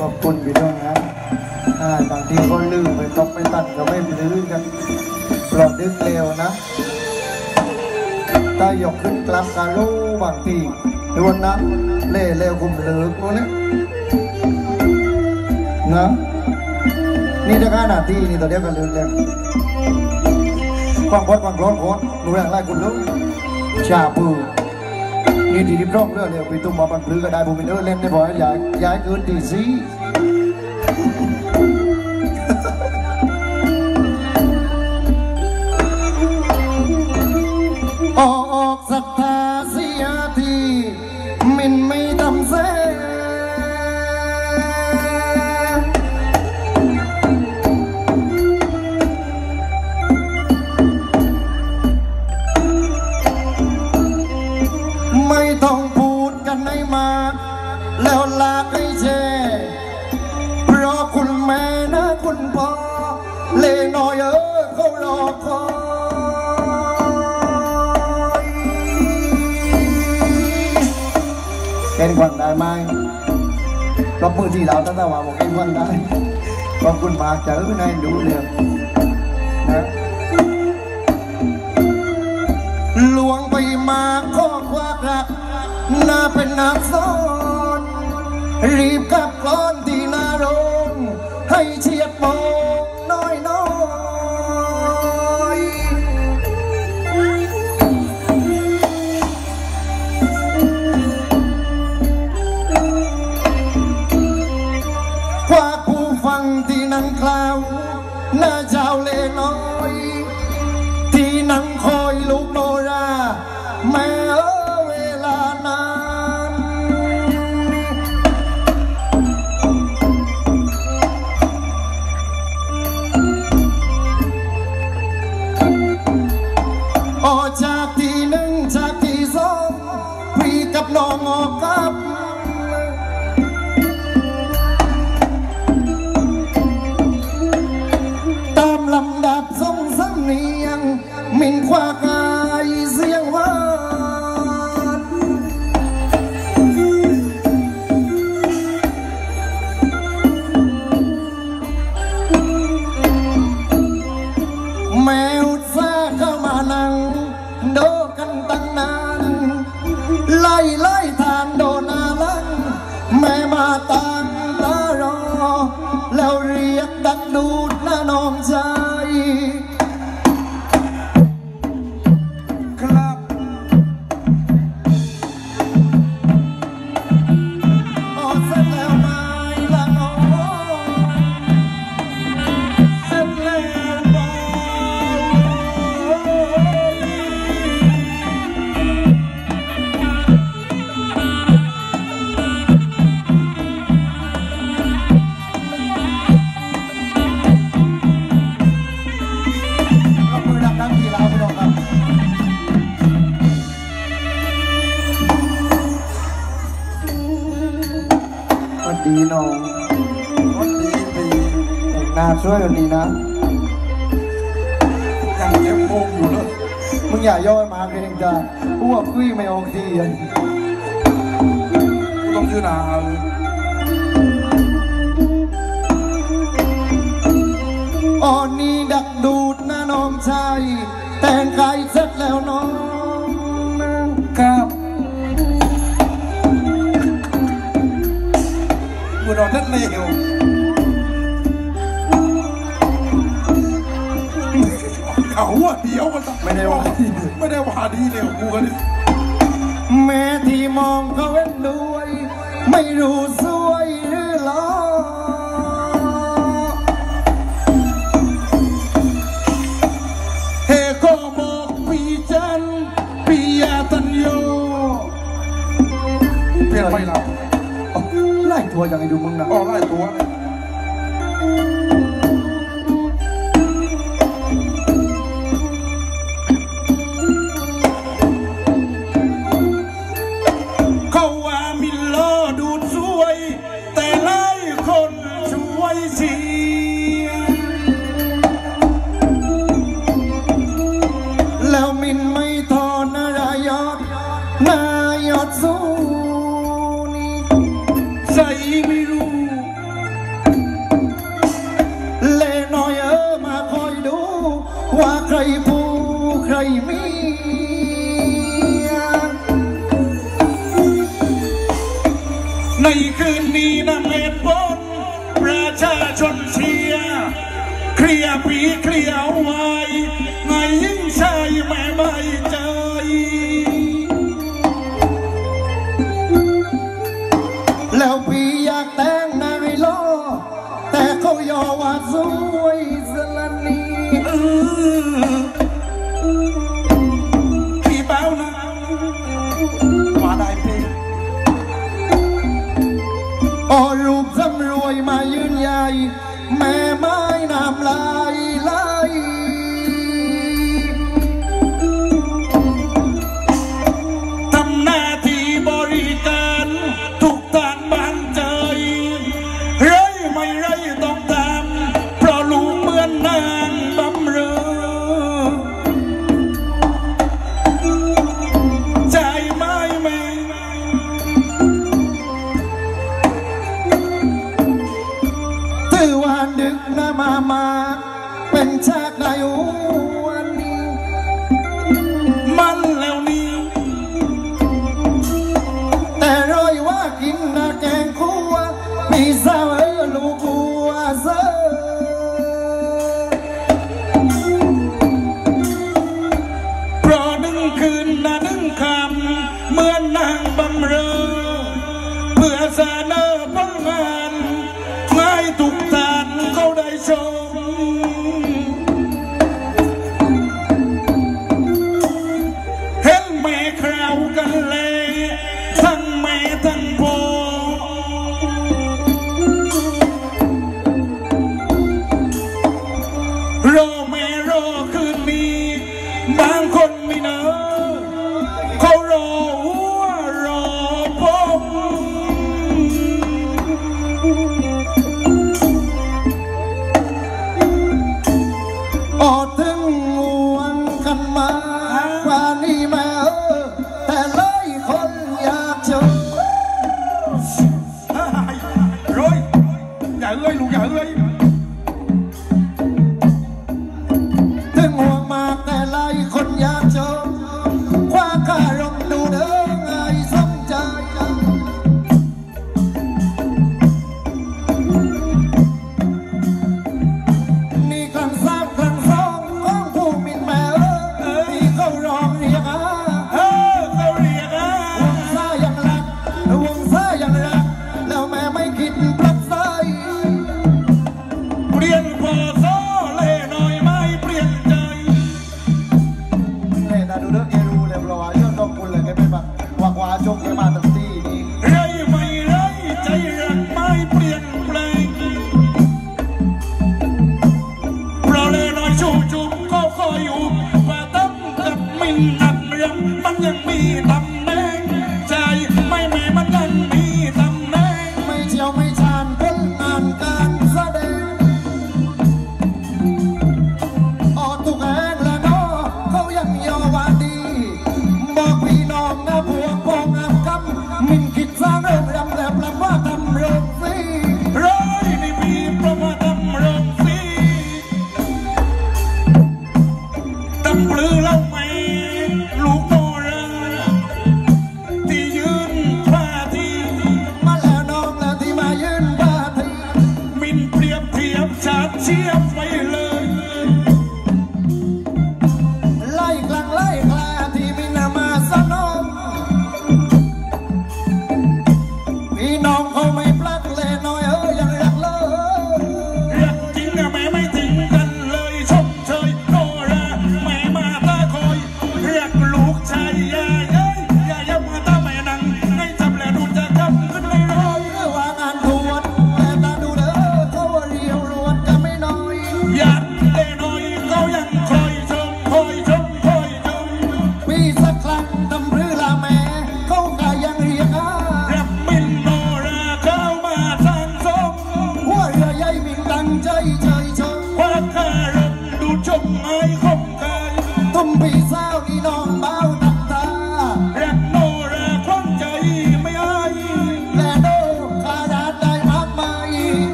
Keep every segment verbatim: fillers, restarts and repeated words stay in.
ขอบคุณพี่น้องนะบางทีก็ลืมไปตกไปตัดก็ไม่ลืมกันปลอดดึกเร็วนะตายกขึ้นกลับกาลูบางทีดวนนะเล่เร็วคุมเลิกนู้นนะนะนี่จะขนาดที่นี่ตัวเดียวกันเลยเลยความพอดความร้อนโคตรรู้แรงไล่คุณลุกชาปูนี่ดีริบร้องเรื่องเดียวไปตุ้มมาบันพลือก็ได้บุมินเดอร์เล่นได้บ่อยย้ายย้ายเกินตีซีออกศรัทธาเสียทีมินไม่ทำเสไม่ต้องพูดกันให้มากแล้วลากให้แช่เพราะคุณแม่นะคุณพ่อเล่น้อยเออเขารอคอยเก่งกว่าได้ไหมรบมือที่เราตั้งแต่ว่าบอกเก่งกว่าได้ขอบคุณมากจะเออในดูเรื่องนะหลวงไปมาข้อควักรักน่าเป็นนักสอนรีบกับกลอนที่นาโรงให้เฉียดมองน้อยน้อยควักผู้ฟังที่นั่งคลาวหน้าเจ้าเล่น้อยที่นั่งคอยลูกโนราแม่เวลานานออกจากที่หนึ่งจากที่สองพี่กับน้องออกกับตามลำดับทรงสำเนียงมินควากายเสียงหวานแมวซาเข้ามานั่งโดกันตั้งนานไล่ไล่ทานโดนาลังแม่มาตั้งตารอแล้วเรียกดักดูดหน้าน้องใจดีน้องดีดีแต่งหน้าช่วยกันดีนะยังเจ็บโมงอยู่เลยมึงอย่าย่อมาเองจ้ะอ้วกคุยไม่ออกทีอ่ะต้องชื่อนาอ่อนนี่ดักดูดนะน้องชายแต่งกายเสร็จแล้วน้องครับกูนอนนั่นเลวเขาว่าเดียวมันไม่ได้ว่าไม่ได้ว่าดีเลยกูกันแม่ที่มองเขาเว้นด้วยไม่รู้สวยหรือหล่อเฮก็บอกพี่จันพี่ยาตันโยเปลี่ยนไปแล้วไล่ตัวอย่างไอ้ดูมึงนะอ๋อไล่ตัวเขาว่ามิลโลดูดสวยแต่ไล่คนช่วยเสียแล้วมินไม่ทอนนายอดนายอดสู้ใส่ไม่รู้ในคืนนี้นะเมตบนประชาชนเชียร์เคลียร์ปีเคลียร์ไว้ไงยิ่งชายแม่ไม่ใจแล้วพี่อยากแต่งนายล้อแต่เขายอว่าสวยสลันนีพี่เบ้านะมาได้เพลงอ๋อรูปสำรวยมายืนใหญ่แม่ไม้น้ำลายไหลทำหน้าที่บริการทุกด้านบ้านใจไรไม่ไรต้องตามเพราะลูกเหมือนนางบำเรอใจไม่แม่ถือว่าดึกนะมามาเป็นชาติในวันนี้มันแล้วนี่แต่รอยว่ากินนะแกงคั่วพี่สาวเออลูกบัวเซอเพราะหนึ่งคืนนะหนึ่งคำเหมือนนางบำเรอเพื่อเสนอผลงานให้ทุกท่านเขาได้ชมเห็นแม่คราวกันเลยทั้งแม่ทั้งพ่อรอแม่รอคืนนี้บางคนไม่เนอเขารอหัวรอผมออถึงห่วงกันมากว่านี้แม่เออแต่เลยคนอยากเจอร้อยอย่าเอ้ยลูกอย่าเอ้ยถึงห่วงมากแต่เลยคนอยากเจอคว้าคารมดูเด้อไงสมใจนี่ครั้งสามครั้งสองของผู้มินแม่เออที่เขาร้องเรียกอาเออเขาเรียกอ่ะวงซ่ายังรักวงซ่ายังรักแล้วแม่ไม่คิดปลักไฟเปลี่ยนพอโซ่เล่หน่อยไม่เปลี่ยนใจเล่นนะดูเด้อเอรูเลยเพราะว่าเรื่องต้องคุณเลยแกเป็นแบบวากวาจงแกมาตั้งที่นี่ไรไม่ไรใจรักไม่เปลี่ยนแปลงเพราะเล่หน่อยชูจุ่มก็คอยอยู่ป่าตั้มกับมินนักเรียงมันยังมีตำแหน่งใจไม่แม่มันยังมีตำแหน่งไม่เที่ยวไม่ชานผลงานการแสดงออกทุกแห่งและน้อเขายังยอว่าดีบอกพี่น้องนะพวกพ้องงามคำมินคิดสร้างเรื่องรำแหลบลำว่าทำเรื่องสิร้อยในปีประมาทำเรื่องสีตำปลือเล่าไม่ลูกโนราที่ยืนผ้าที่มาแล้วน้องแล้วที่มายืนบ้าทีมินเปรียบเทียบชาติเชียบไว้เลยไล่กลางไล่กลาที่มินมาสนองพี่น้องเขาไม่ปลักเลยน้อยเออยังรักเลยรักจริงอะแม่ไม่ทิ้งกันเลยชมเชยโนราแม่มาตาคอยเรียกลูกชายยาเย้ยยายับมาตาแม่นังให้จำแลดูจะจำขึ้นเลยร้อยว่างานทวดแต่ตาดูเด้อเขาว่าเรียวรวดก็ไม่น้อยยัดเล่น้อยเขายังคอยชมคอยชมคอยชมปีสักครั้งทำหรือละแม่เขาก็ยังเรียกอารับมินโนราเขา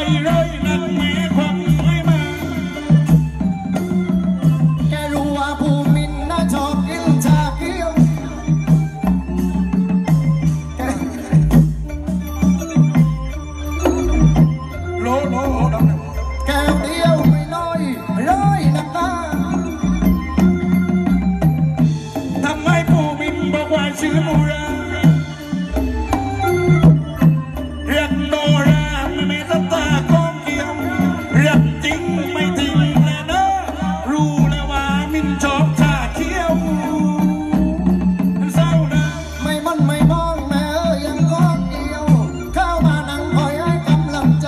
ร้อยนักแม่ความไม่มาแกรู้ว่าภูมินน่าชอบกินชาเขียวโลโลดำเนี่ยแก้วเดียวไม่น้อยร้อยนักหนาทำไมภูมินบอกว่าชื่อมูราเรียกโนราไม่มีตาตาคงเกี่ยวเรียกจริงไม่ทิ้งเลยนะรู้แล้วว่ามินชอบชาเขียวเศร้านะไม่มันไม่มองแม่เอ้ยยังก็เกี่ยวเข้ามานั่งคอยให้กำลังใจ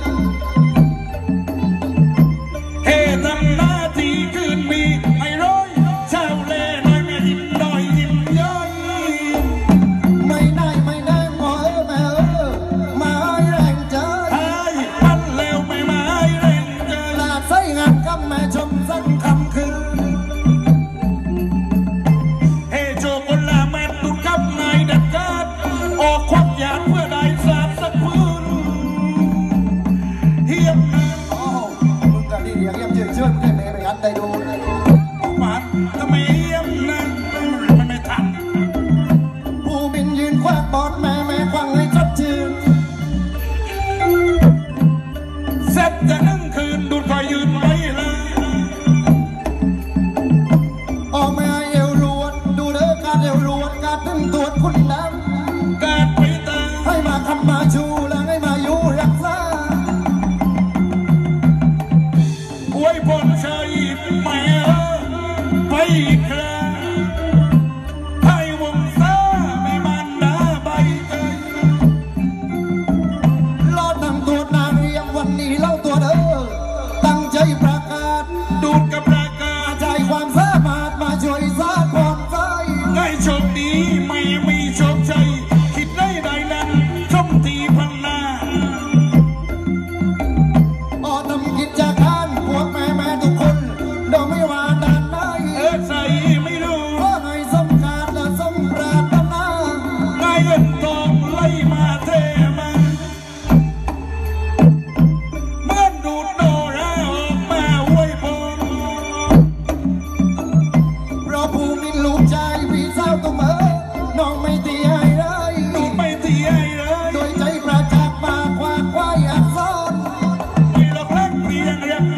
เฮ้ทำหน้าที่คืนมีไอ้ร้อยเช้าเล่น้อยแม่ยิ้มน้อยยิ้มย้อยไม่ได้ไม่ได้หมอเอ้ยแม่เอ้ยมาให้แรงใจไอ้มันเร็วไม่มาให้แรงใจลาดใส่งานกับแม่ชมสักคำคืนเฮ้โจคนละแม่ตุนกับนายดัดการออกควักยาเพื่อได้สาดสักพื้นเฮียมนะโอ้มึงกันดีเดียวเยี่ยมเฉยเชื่อมึงได้แม่ไปกันได้ดูออกมาทำไมเฮียมนะมันไม่ทันภูมินยืนควักบอดแม่แม่ควังให้ชัดชื่นเสร็จจะนึ่งคืนดูดคอยยืนไว้เลยออกมาเอวรวนดูเด้อการเอวรวนการตึงตัวคุณน้ำการไปตาให้มาคำมาชูและให้มาอยู่รักษาอวยพรชัยแม่ไปคราให้วงซาไม่มันดาใบเตยลอดนั่งตัวนางเรียมวันนี้เล่าตัวเด้อตั้งใจประกาศดูดกับประกาศใจความสามารถมาช่วยสร้างความใจให้โชคดีไม่มีโชคใจคิดได้ใดนั้นชมทีพันนาออทำกิจการพวกแม่แม่ทุกคนโดยไม่ว่าด้านไหนเออใส่ไม่รู้เพราะในสมการและสมปรารถนาง่ายเงินทองไหลมาเทมาเหมือนดูดโนราออกมาอวยพรเพราะภูมินลูกชายพี่สาวตัวเมื่อน้องไม่ตีให้เลยดูดไม่ตีให้เลยโดยใจประจักษ์มาความควายอักษรไม่หลอกลักเพียงเรียก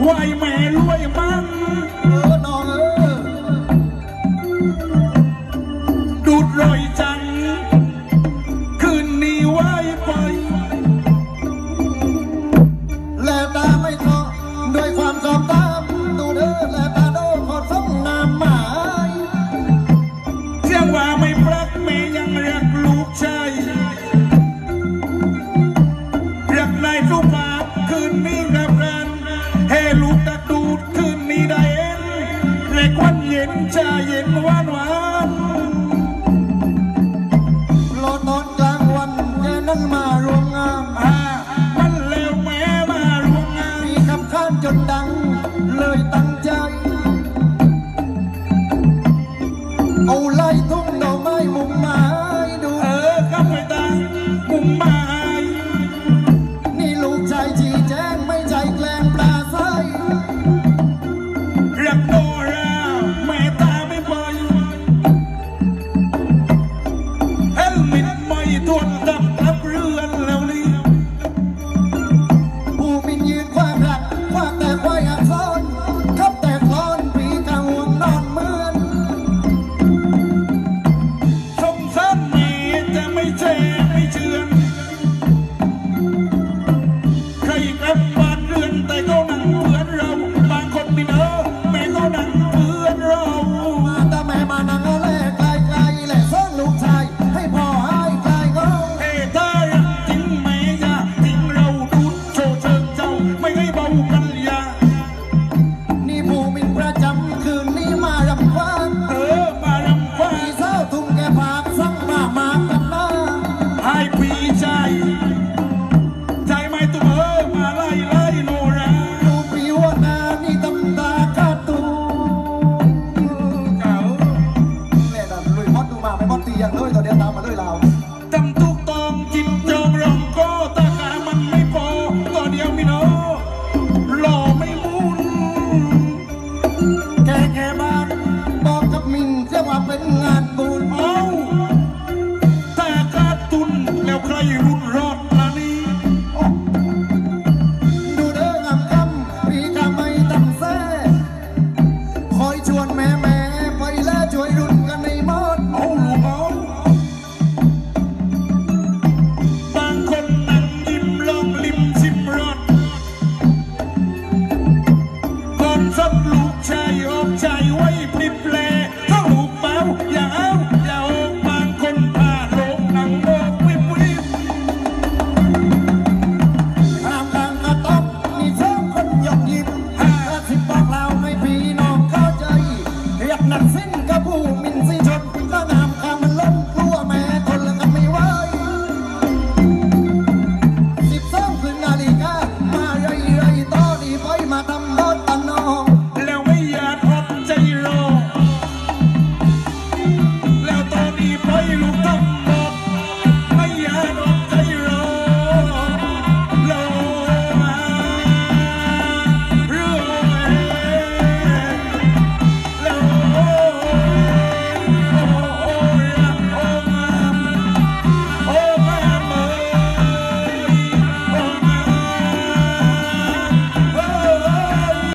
ไหวแม่รวยมั่งเออน้องเออดูดรอยจังคืนนี้ไหวไปแล้วตาไม่ทอด้วยความชอบตามดูเด้อแล้วตาโดขอส่งนามหมายเสียงว่าไม่รักแม่ยังรักลูกชายรักนายสุภาพคืนนี้กับกันเฮลูกตะดูดคืนนี้ได้เองเล็กวันเย็นชาเย็นหวานหวานรอตอนกลางวันแกนั้นมารวมงานอ่ามันแล้วแม่มารวมงานมีคำข้านจนดังเลยตั้งใจ เอาไล่ทุ่งดอกไม้มุมไม้ดูเออข้าไปตามุมบายนี่ลูกชายชี้แจงไม่ใจแกล้งปลาใสรักโนราแม่ตาไม่ปล่อยเฮลมิดไม่ทวนดับรับเรือนแล้วนี่ผู้มินยืนคว้างรักคว้างแต่ควายอักษรขับแต่คลอนปีกางวงนอนเหมือนสงสารแม่จะไม่แช่ไม่เชื่อนใครกลับบ้านเรือนแต่ก็นั่งเพื่อนเราบางคนไม่เนอะแม่ก็นั่งเพื่อนเรามาแต่แม่มานั่งเอาแลไกลไกลแหละซ่อนลูกชายให้พ่อให้ไกลเงาเฮ้ถ้ารักจริงแม่อย่าทิ้งเราดูดโชว์เชิงเจ้าไม่ให้เบากันอย่านี่ผู้มินประจำคืนนี้มารำควางเออมารำควาพี่งสาวทุ่งแกผากสั่งมามากันหน้าให้พี่ใจใจไม่ตุ้มเออมาไล่ไล่โนราดูปีว่านานี่ตำตาคาตูเก่าแม่ดันลุยมอดดูมาไม่มอดตีอย่างเลยตัวเดียวตามมาด้วยเราจำทุกตองจิตจองรองก็ตาขามันไม่พอต่อเดียวมิโนหล่อไม่มุนแกแค่บ้านบอกกับมินเรียกว่าเป็นงานบุญเอาแต่ขาดทุนแล้วใครรุ่นรอดล่ะนี่ดูเด้องามคำพี่ก็ไม่ตำแซ่คอยชวนแม่แม่ไปแล้วช่วยรุ่นกันในมอดเอาลูกเอาบางคนนั่งยิ้มลองลิมชิมรสก่อนสักลูกชายออกชายไว้พลิบแปลถ้าลูกเบาอย่าเอาอย่าออกบางคนพาโลกนั่งโอกวิบวิบข้ามทางกระต๊อบนี่สองคนยกยิ้มห้าสิบบอกเราให้พี่น้องเข้าใจเรียกนักสิ้นกับผู้มินสิชนก็งามคำมันล้มกลัวแม่คนละกันไม่ไหวสิบสองคืนนาฬิกามาไรไรต่อดีไปมาทำรถตะนอง